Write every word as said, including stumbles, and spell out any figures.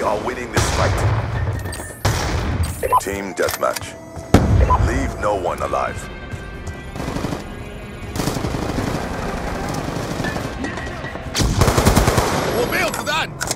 are winning this fight. Team deathmatch. Leave no one alive. وبيض ذان